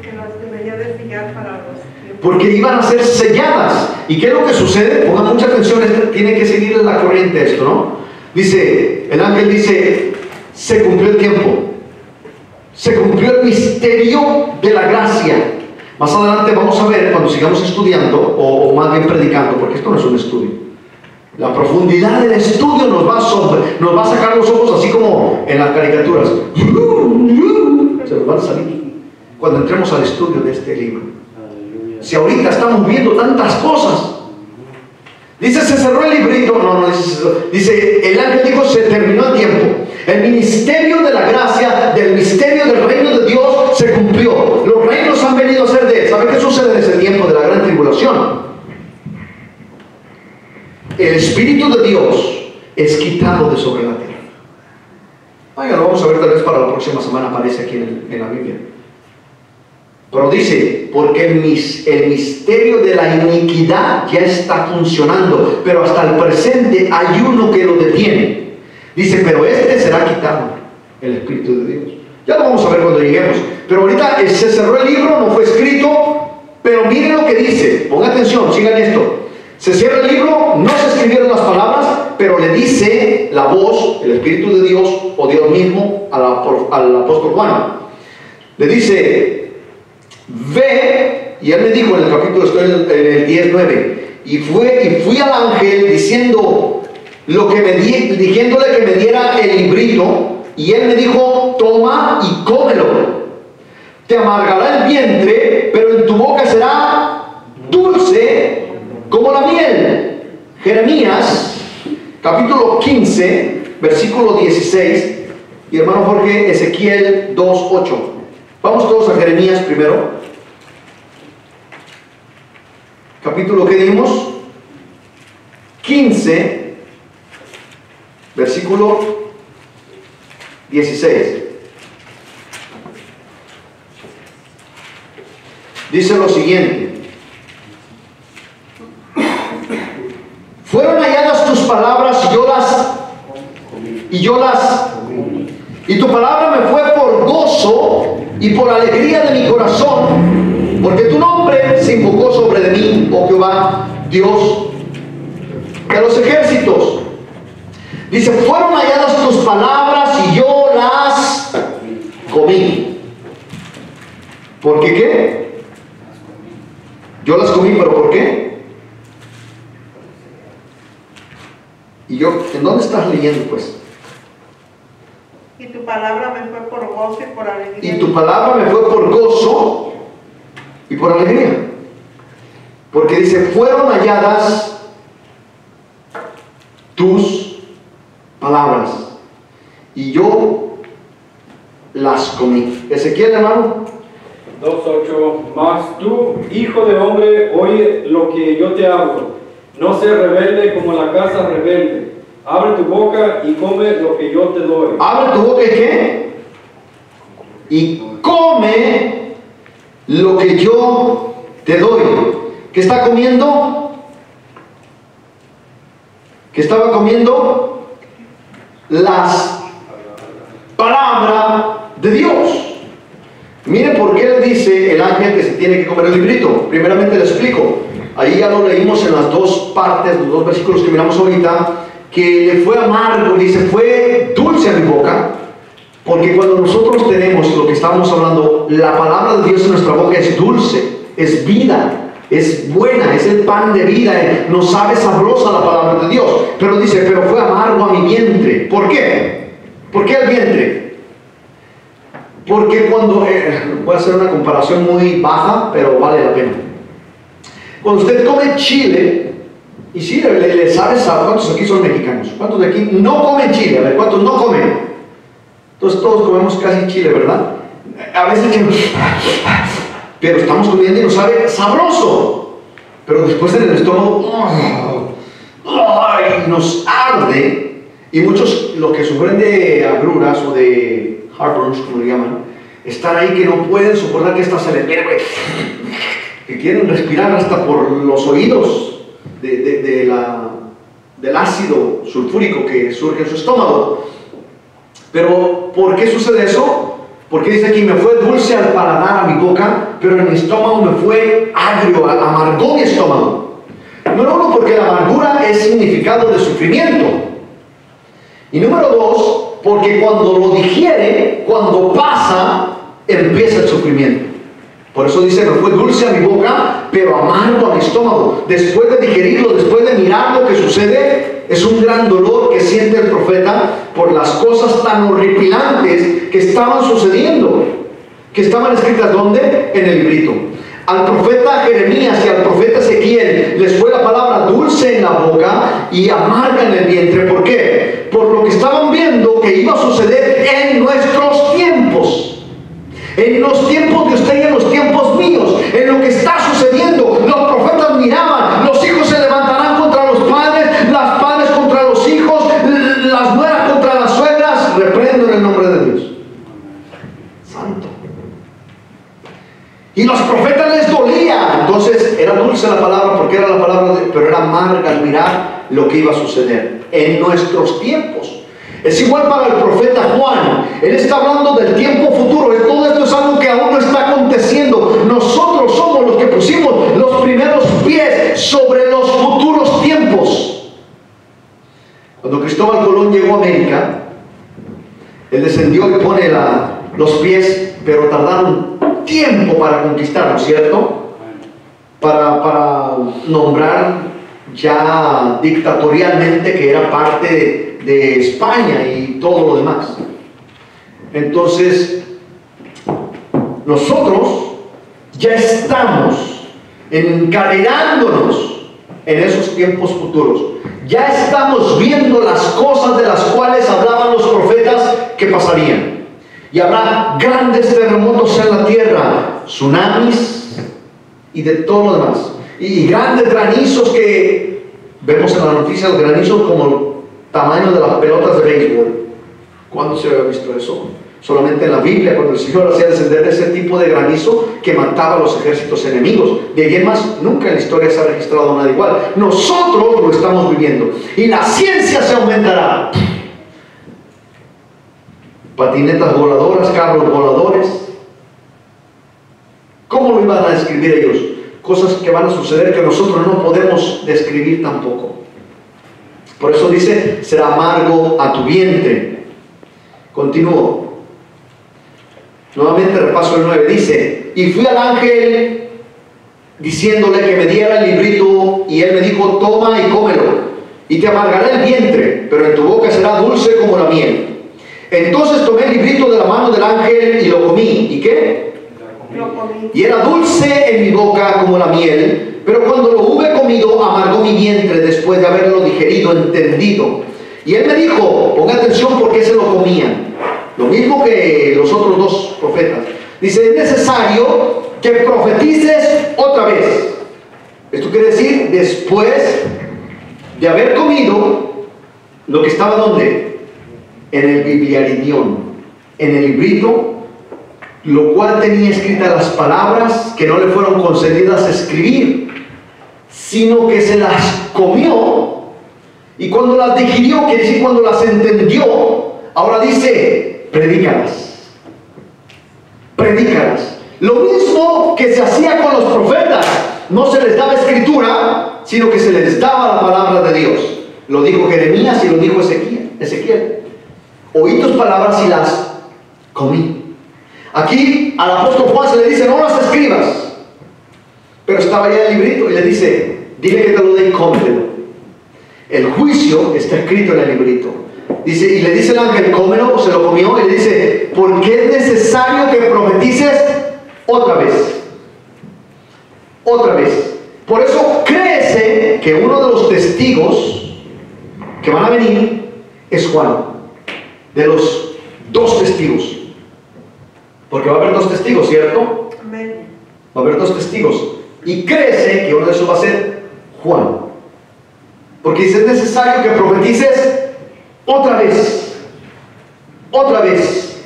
Porque las debería de sellar para los tiempos. Porque iban a ser selladas. ¿Y qué es lo que sucede? Pongan mucha atención, tiene que seguir la corriente esto, ¿no? Dice, el ángel dice, se cumplió el tiempo. Se cumplió el misterio de la gracia. Más adelante vamos a ver, cuando sigamos estudiando, o más bien predicando, porque esto no es un estudio. La profundidad del estudio nos va a sacar los ojos así como en las caricaturas. Se nos van a salir cuando entremos al estudio de este libro. Si ahorita estamos viendo tantas cosas. Dice, se cerró el librito. No, dice, el ángel dijo, se terminó el tiempo. El ministerio de la gracia, del misterio del reino de Dios se cumplió. Los reinos han venido a ser de él. ¿Sabe qué sucede en ese tiempo de la gran tribulación? El Espíritu de Dios es quitado de sobre la tierra. Lo vamos a ver tal vez para la próxima semana, aparece aquí en la Biblia. Pero dice, porque el misterio de la iniquidad ya está funcionando, pero hasta el presente hay uno que lo detiene. Dice, pero este será quitado, el Espíritu de Dios. Ya lo vamos a ver cuando lleguemos. Pero ahorita se cerró el libro, no fue escrito, pero miren lo que dice. Pongan atención, sigan esto. Se cierra el libro, no se escribieron las palabras, pero le dice la voz, el Espíritu de Dios, o Dios mismo, al apóstol Juan. Le dice, ve, y él me dijo en el capítulo, estoy en el 10:9, y fui al ángel diciéndole que me diera el librito, y él me dijo, toma y cómelo. Te amargará el vientre, pero en tu boca será dulce como la miel. Jeremías, capítulo 15, versículo 16, y hermano Jorge, Ezequiel 2:8. Vamos todos a Jeremías primero. Capítulo que dimos, 15, versículo 16. Dice lo siguiente. Fueron halladas tus palabras y tu palabra me fue por gozo y por alegría de mi corazón, porque tu nombre se invocó sobre de mí, oh Jehová, Dios de los ejércitos. Dice, fueron halladas tus palabras y yo las comí. ¿Por qué qué? Yo las comí, pero ¿por qué? Y yo, ¿en dónde estás leyendo pues? Y tu palabra me fue por gozo y por alegría. Y tu palabra me fue por gozo y por alegría. Porque dice, fueron halladas tus palabras y yo las comí. Ezequiel, hermano. 2:8. Mas tú, hijo de hombre, oye lo que yo te hablo. No seas rebelde como la casa rebelde. Abre tu boca y come lo que yo te doy. Abre tu boca y ¿qué? Y come lo que yo te doy. ¿Qué está comiendo? ¿Qué estaba comiendo? Las palabras de Dios. Mire por qué le dice el ángel que se tiene que comer el librito. Primeramente le explico. Ahí ya lo leímos en las dos partes, los dos versículos que miramos ahorita, que le fue amargo, dice, fue dulce a mi boca, porque cuando nosotros tenemos lo que estábamos hablando, la palabra de Dios en nuestra boca es dulce, es vida, es buena, es el pan de vida, nos sabe sabrosa la palabra de Dios. Pero dice, pero fue amargo a mi vientre. ¿Por qué? ¿Por qué el vientre? Porque cuando, voy a hacer una comparación muy baja, pero vale la pena. Cuando usted come chile, y sí, le sabe, ¿cuántos aquí son mexicanos? ¿Cuántos de aquí no comen chile? A ver, ¿cuántos no comen? Entonces todos comemos casi chile, ¿verdad? A veces, pero estamos comiendo y nos sabe sabroso. Pero después en el estómago, nos arde. Y muchos, los que sufren de agruras o de heartburns, como le llaman, están ahí que no pueden soportar que esta se le pierda, que quieren respirar hasta por los oídos del ácido sulfúrico que surge en su estómago. Pero ¿por qué sucede eso? Porque dice aquí, me fue dulce al paladar a mi boca, pero en mi estómago me fue agrio, amargó mi estómago. Número uno, porque la amargura es significado de sufrimiento. Y número dos, porque cuando lo digiere, cuando pasa, empieza el sufrimiento. Por eso dice, me fue dulce a mi boca, pero amargo a mi estómago. Después de digerirlo, después de mirar lo que sucede, es un gran dolor que siente el profeta por las cosas tan horripilantes que estaban sucediendo, que estaban escritas ¿dónde? En el librito. Al profeta Jeremías y al profeta Ezequiel les fue la palabra dulce en la boca y amarga en el vientre. ¿Por qué? Por lo que estaban viendo que iba a suceder en nuestros tiempos. En los tiempos de usted y en los tiempos míos, en lo que está sucediendo, los profetas miraban, los hijos se levantarán contra los padres, las padres contra los hijos, las nueras contra las suegras. Reprendo en el nombre de Dios. Santo. Y los profetas les dolía. Entonces era dulce la palabra porque era la palabra, pero era amarga al mirar lo que iba a suceder en nuestros tiempos. Es igual para el profeta Juan. Él está hablando del tiempo futuro. Todo esto es algo que aún no está aconteciendo. Nosotros somos los que pusimos los primeros pies sobre los futuros tiempos. Cuando Cristóbal Colón llegó a América, él descendió y pone los pies, pero tardaron tiempo para conquistarlo, ¿cierto? Para nombrar ya dictatorialmente que era parte de España y todo lo demás. Entonces nosotros ya estamos encadenándonos en esos tiempos futuros. Ya estamos viendo las cosas de las cuales hablaban los profetas que pasarían. Y habrá grandes terremotos en la tierra, tsunamis y de todo lo demás. Y grandes granizos que vemos en las noticias, granizos como el tamaño de las pelotas de béisbol. ¿Cuándo se había visto eso? Solamente en la Biblia, cuando el Señor hacía descender ese tipo de granizo que mataba a los ejércitos enemigos. De ahí en más, nunca en la historia se ha registrado nada igual. Nosotros lo estamos viviendo. Y la ciencia se aumentará. Patinetas voladoras, carros voladores. ¿Cómo lo iban a describir ellos? Cosas que van a suceder que nosotros no podemos describir tampoco. Por eso dice, será amargo a tu vientre. Continúo. Nuevamente repaso el 9. Dice, y fui al ángel diciéndole que me diera el librito, y él me dijo, toma y cómelo, y te amargará el vientre, pero en tu boca será dulce como la miel. Entonces tomé el librito de la mano del ángel y lo comí. ¿Y qué? Lo comí. Y era dulce en mi boca como la miel, pero cuando lo hube comido amargó mi vientre después de haberlo digerido, entendido. Y él me dijo, ponga atención porque se lo comían. Lo mismo que los otros dos profetas. Dice, es necesario que profetices otra vez. Esto quiere decir, después de haber comido lo que estaba ¿dónde? En el bibliaridión, en el librito, lo cual tenía escritas las palabras que no le fueron concedidas escribir, sino que se las comió, y cuando las digirió, quiere decir cuando las entendió, ahora dice, predícalas. Predícalas. Lo mismo que se hacía con los profetas, no se les daba escritura, sino que se les daba la palabra de Dios. Lo dijo Jeremías y lo dijo Ezequiel. Oí tus palabras y las comí. Aquí al apóstol Juan se le dice, no las escribas. Pero estaba ya el librito y le dice, dile que te lo dé y cómetelo. El juicio está escrito en el librito. Dice, y le dice el ángel, cómelo, se lo comió, y le dice, porque es necesario que profetices otra vez. Otra vez. Por eso créese que uno de los testigos que van a venir es Juan. De los dos testigos. Porque va a haber dos testigos, ¿cierto? Amén. Va a haber dos testigos. Y créese que uno de esos va a ser Juan. Porque dice, es necesario que profetices otra vez. Otra vez.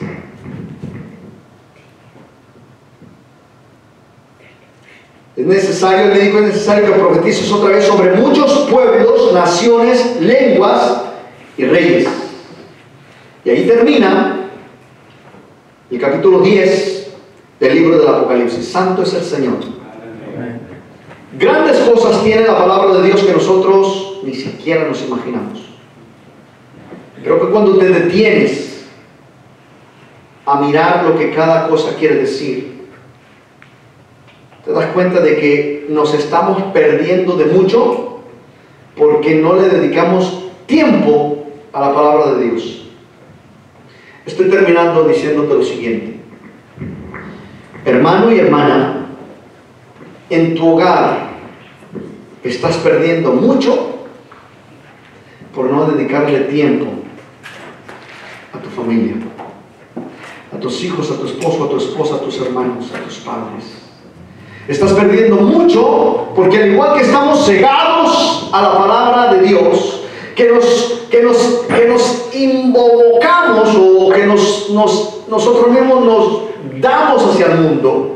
Es necesario, el médico, es necesario que profetices otra vez sobre muchos pueblos, naciones, lenguas y reyes. Y ahí termina El capítulo 10 del libro del Apocalipsis. Santo es el Señor. Grandes cosas tiene la palabra de Dios que nosotros ni siquiera nos imaginamos. Creo que cuando te detienes a mirar lo que cada cosa quiere decir, te das cuenta de que nos estamos perdiendo de mucho porque no le dedicamos tiempo a la palabra de Dios. Estoy terminando diciéndote lo siguiente. Hermano y hermana, en tu hogar estás perdiendo mucho por no dedicarle tiempo a tu familia, a tus hijos, a tu esposo, a tu esposa, a tus hermanos, a tus padres. Estás perdiendo mucho porque al igual que estamos cegados a la palabra de Dios, que nos invocamos o que nosotros mismos nos damos hacia el mundo,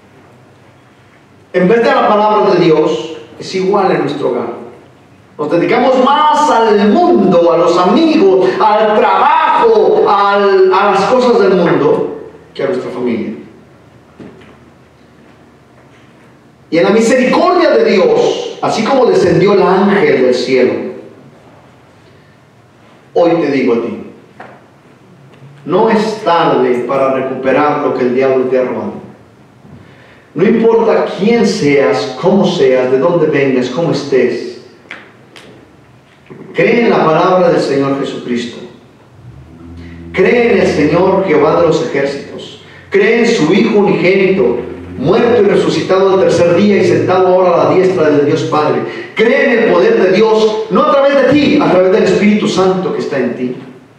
en vez de a la palabra de Dios, es igual en nuestro hogar. Nos dedicamos más al mundo, a los amigos, al trabajo, a las cosas del mundo, que a nuestra familia. Y en la misericordia de Dios, así como descendió el ángel del cielo, hoy te digo a ti, no es tarde para recuperar lo que el diablo te ha robado. No importa quién seas, cómo seas, de dónde vengas, cómo estés. Cree en la palabra del Señor Jesucristo. Cree en el Señor Jehová de los ejércitos. Cree en su Hijo unigénito, muerto y resucitado al tercer día y sentado ahora a la diestra del Dios Padre. Cree en el poder de Dios, no a través de ti, a través del Espíritu Santo que está en ti.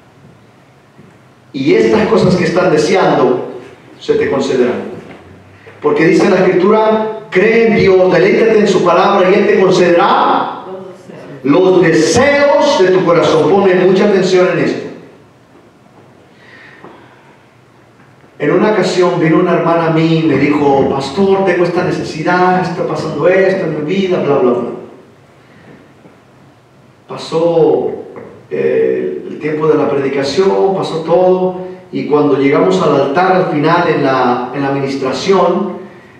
Y estas cosas que estás deseando se te concederán. Porque dice la Escritura, cree en Dios, deleítate en su palabra y Él te concederá los deseos de tu corazón. Pone mucha atención en esto. En una ocasión vino una hermana a mí y me dijo, pastor, tengo esta necesidad, está pasando esto en mi vida, bla, bla, bla. Pasó el tiempo de la predicación, pasó todo. Y cuando llegamos al altar al final en la administración,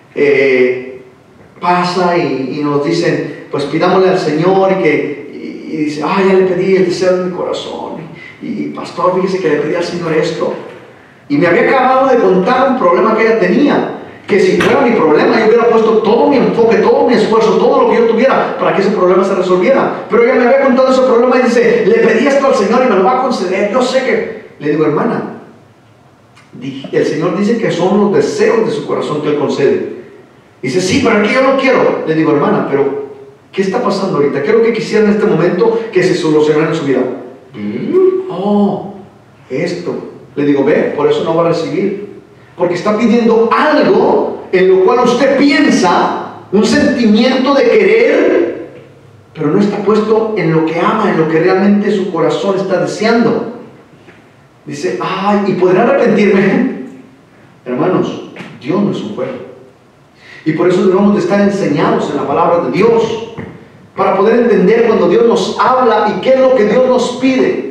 pasa y nos dicen, pues pidámosle al Señor y dice, ya le pedí el deseo de mi corazón. Y pastor, fíjese que le pedí al Señor esto. Y me había acabado de contar un problema que ella tenía, que si fuera mi problema yo hubiera puesto todo mi enfoque, todo mi esfuerzo, todo lo que yo tuviera para que ese problema se resolviera. Pero ella me había contado ese problema y dice, le pedí esto al Señor y me lo va a conceder. Yo sé que... Le digo, hermana, el Señor dice que son los deseos de su corazón que Él concede. Dice, sí, pero aquí yo no quiero. Le digo, hermana, pero ¿qué está pasando ahorita? ¿Qué es lo que quisiera en este momento que se solucionara en su vida? Esto. Le digo, ve, por eso no va a recibir. Porque está pidiendo algo en lo cual usted piensa, un sentimiento de querer, pero no está puesto en lo que ama, en lo que realmente su corazón está deseando. Dice, ¿y podré arrepentirme? Hermanos, Dios no es un juego. Y por eso debemos de estar enseñados en la palabra de Dios, para poder entender cuando Dios nos habla y qué es lo que Dios nos pide.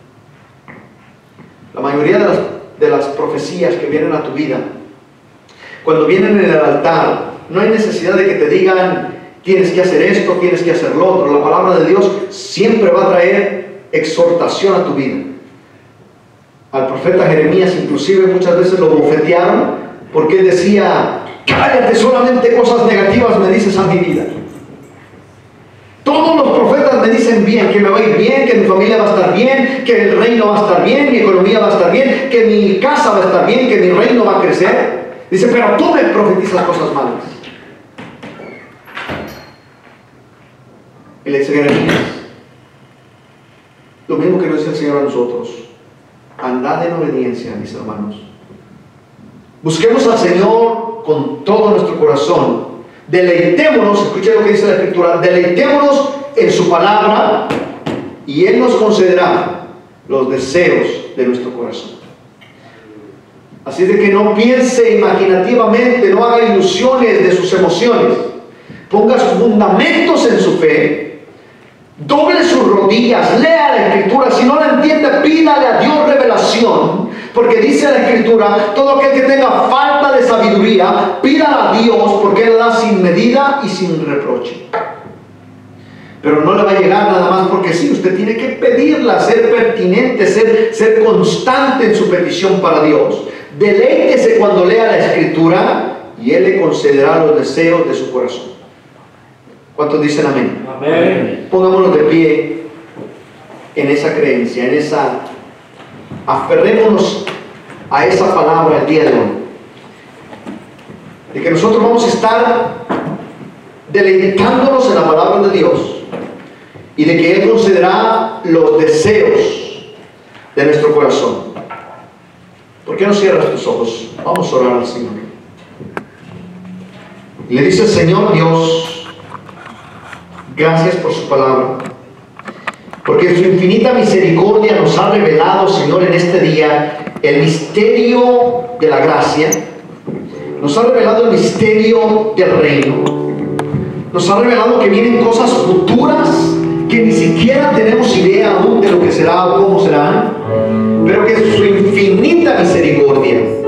La mayoría de las profecías que vienen a tu vida, cuando vienen en el altar, no hay necesidad de que te digan, tienes que hacer esto, tienes que hacer lo otro. La palabra de Dios siempre va a traer exhortación a tu vida. Al profeta Jeremías inclusive muchas veces lo bofetearon porque él decía, cállate, solamente cosas negativas me dices a mi vida. Todos los profetas me dicen bien, que me va a ir bien, que mi familia va a estar bien, que el reino va a estar bien, mi economía va a estar bien, que mi casa va a estar bien, que mi reino va a crecer. Dice, pero tú me profetizas cosas malas. Y le dice Jeremías, lo mismo que nos dice el Señor a nosotros, andad en obediencia, mis hermanos. Busquemos al Señor con todo nuestro corazón. Deleitémonos, escuchen lo que dice la Escritura, deleitémonos en su palabra y Él nos concederá los deseos de nuestro corazón. Así de que no piense imaginativamente, no haga ilusiones de sus emociones, ponga sus fundamentos en su fe, doble sus rodillas, lea la Escritura, si no la entiende, pídale a Dios revelación, Porque dice la Escritura, todo aquel que tenga falta de sabiduría, pídala a Dios, porque Él da sin medida y sin reproche. Pero no le va a llegar nada más porque sí, usted tiene que pedirla, ser pertinente, ser constante en su petición para Dios. Deleítese cuando lea la Escritura y Él le concederá los deseos de su corazón. ¿Cuántos dicen amén? Amén. Pongámonos de pie en esa creencia, en esa... Aferrémonos a esa palabra el día de hoy. De que nosotros vamos a estar deleitándonos en la palabra de Dios. Y de que Él concederá los deseos de nuestro corazón. ¿Por qué no cierras tus ojos? Vamos a orar al Señor. Y le dice el Señor Dios, gracias por su palabra. Porque en su infinita misericordia nos ha revelado, Señor, en este día el misterio de la gracia. Nos ha revelado el misterio del reino. Nos ha revelado que vienen cosas futuras que ni siquiera tenemos idea aún de lo que será o cómo será, pero que su infinita misericordia